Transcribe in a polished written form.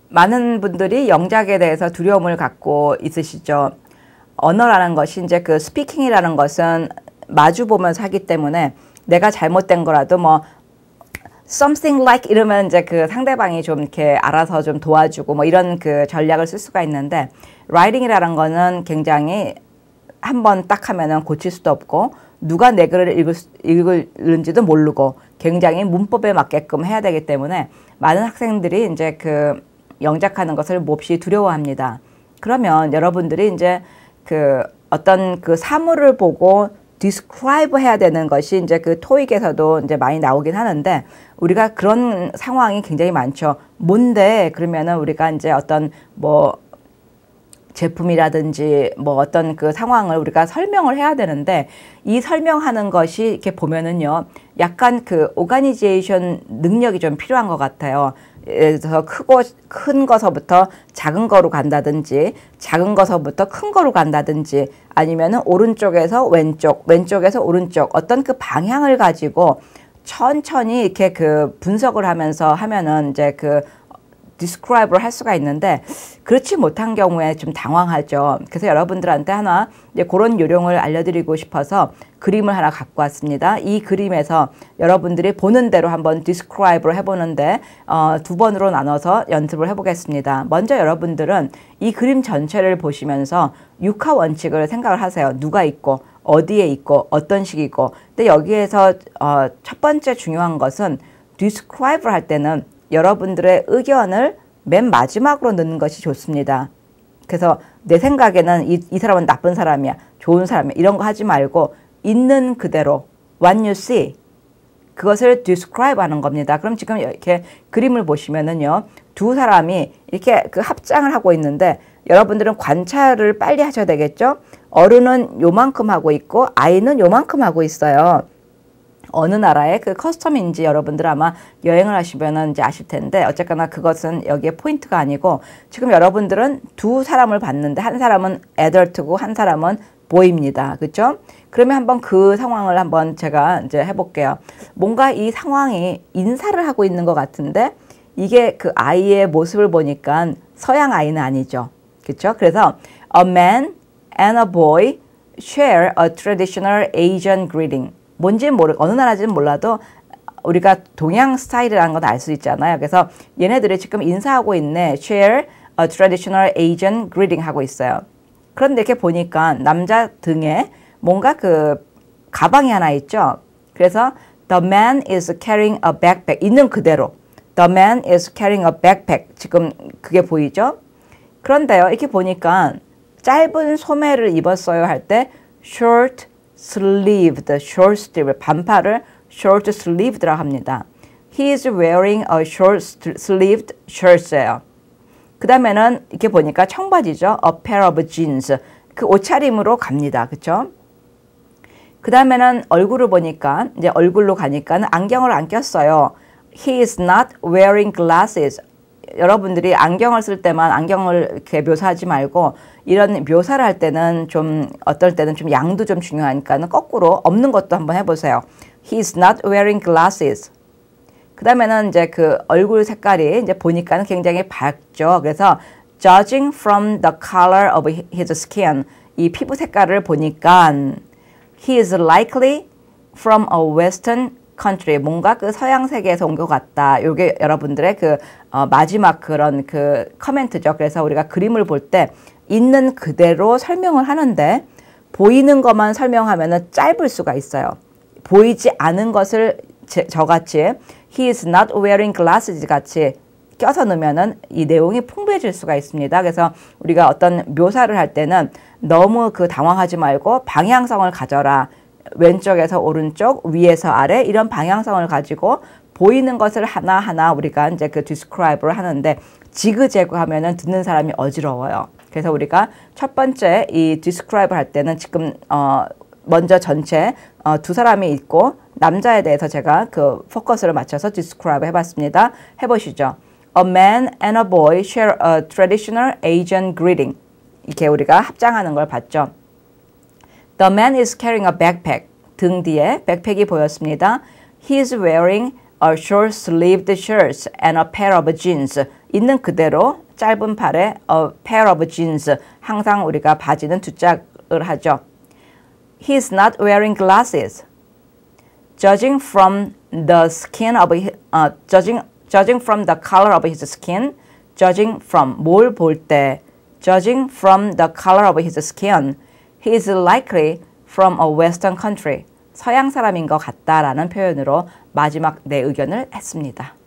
많은 분들이 영작에 대해서 두려움을 갖고 있으시죠. 언어라는 것이 이제 그 스피킹이라는 것은 마주 보면서 하기 때문에 내가 잘못된 거라도 뭐 something like 이러면 이제 그 상대방이 좀 이렇게 알아서 좀 도와주고 뭐 이런 그 전략을 쓸 수가 있는데 writing이라는 거는 굉장히 한번 딱 하면은 고칠 수도 없고 누가 내 글을 읽을지도 모르고 굉장히 문법에 맞게끔 해야 되기 때문에 많은 학생들이 이제 그 영작하는 것을 몹시 두려워합니다. 그러면 여러분들이 이제 그 어떤 그 사물을 보고 describe 해야 되는 것이 이제 그 토익에서도 이제 많이 나오긴 하는데 우리가 그런 상황이 굉장히 많죠. 뭔데? 그러면은 우리가 이제 어떤 뭐 제품이라든지 뭐 어떤 그 상황을 우리가 설명을 해야 되는데 이 설명하는 것이 이렇게 보면은요 약간 그 오가니제이션 능력이 좀 필요한 것 같아요. 그래서 큰 거서부터 작은 거로 간다든지 작은 거서부터 큰 거로 간다든지 아니면은 오른쪽에서 왼쪽, 왼쪽에서 오른쪽 어떤 그 방향을 가지고 천천히 이렇게 그 분석을 하면서 하면은 이제 그 describe를 할 수가 있는데 그렇지 못한 경우에 좀 당황하죠. 그래서 여러분들한테 하나 이제 그런 요령을 알려드리고 싶어서 그림을 하나 갖고 왔습니다. 이 그림에서 여러분들이 보는 대로 한번 describe를 해보는데 두 번으로 나눠서 연습을 해보겠습니다. 먼저 여러분들은 이 그림 전체를 보시면서 육하 원칙을 생각을 하세요. 누가 있고 어디에 있고 어떤 식이고 근데 여기에서 첫 번째 중요한 것은 describe를 할 때는 여러분들의 의견을 맨 마지막으로 넣는 것이 좋습니다. 그래서 내 생각에는 이 사람은 나쁜 사람이야, 좋은 사람이야 이런 거 하지 말고 있는 그대로 what you see 그것을 describe 하는 겁니다. 그럼 지금 이렇게 그림을 보시면은요 두 사람이 이렇게 그 합장을 하고 있는데 여러분들은 관찰을 빨리 하셔야 되겠죠? 어른은 요만큼 하고 있고 아이는 요만큼 하고 있어요. 어느 나라의 그 커스텀인지 여러분들 아마 여행을 하시면은 이제 아실 텐데 어쨌거나 그것은 여기에 포인트가 아니고 지금 여러분들은 두 사람을 봤는데 한 사람은 adult고 한 사람은 boy입니다. 그렇죠? 그러면 한번 그 상황을 한번 제가 이제 해볼게요. 뭔가 이 상황이 인사를 하고 있는 것 같은데 이게 그 아이의 모습을 보니까 서양 아이는 아니죠. 그렇죠? 그래서 a man and a boy share a traditional Asian greeting. 뭔지는 어느 나라인지는 몰라도 우리가 동양 스타일이라는 건 알 수 있잖아요. 그래서 얘네들이 지금 인사하고 있네. Share a traditional Asian greeting 하고 있어요. 그런데 이렇게 보니까 남자 등에 뭔가 그 가방이 하나 있죠. 그래서 the man is carrying a backpack. 있는 그대로. The man is carrying a backpack. 지금 그게 보이죠? 그런데요. 이렇게 보니까 짧은 소매를 입었어요 할 때 short sleeved, short sleeve, 반팔을 short sleeved라고 합니다. He is wearing a short sleeved shirt예요. 그 다음에는 이렇게 보니까 청바지죠. A pair of jeans. 그 옷차림으로 갑니다. 그쵸? 그 다음에는 얼굴을 보니까 이제 얼굴로 가니까 안경을 안 꼈어요. He is not wearing glasses. 여러분들이 안경을 쓸 때만 안경을 이렇게 묘사하지 말고 이런 묘사를 할 때는 좀 어떨 때는 좀 양도 좀 중요하니까는 거꾸로 없는 것도 한번 해보세요. He is not wearing glasses. 그 다음에는 이제 그 얼굴 색깔이 이제 보니까는 굉장히 밝죠. 그래서 judging from the color of his skin. 이 피부 색깔을 보니까 he is likely from a western country. 뭔가 그 서양 세계에서 온 것 같다. 요게 여러분들의 그 마지막 그런 그 커멘트죠. 그래서 우리가 그림을 볼 때 있는 그대로 설명을 하는데 보이는 것만 설명하면은 짧을 수가 있어요. 보이지 않은 것을 저같이 he is not wearing glasses 같이 껴서 넣으면은 이 내용이 풍부해질 수가 있습니다. 그래서 우리가 어떤 묘사를 할 때는 너무 그 당황하지 말고 방향성을 가져라. 왼쪽에서 오른쪽, 위에서 아래 이런 방향성을 가지고 보이는 것을 하나하나 우리가 이제 그 describe를 하는데 지그재그 하면은 듣는 사람이 어지러워요. 그래서 우리가 첫 번째 이 describe 할 때는 지금 먼저 전체 두 사람이 있고 남자에 대해서 제가 그 포커스를 맞춰서 describe 해봤습니다. 해보시죠. A man and a boy share a traditional Asian greeting. 이렇게 우리가 합장하는 걸 봤죠. The man is carrying a backpack. 등 뒤에 백팩이 보였습니다. He is wearing a short-sleeved shirt and a pair of jeans. 있는 그대로 짧은 팔에 a pair of jeans. 항상 우리가 바지는 두 짝을 하죠. He's not wearing glasses. Judging from the skin of judging from the color of his skin. Judging from 뭘 볼 때. Judging from the color of his skin. He is likely from a western country. 서양 사람인 것 같다라는 표현으로 마지막 내 의견을 했습니다.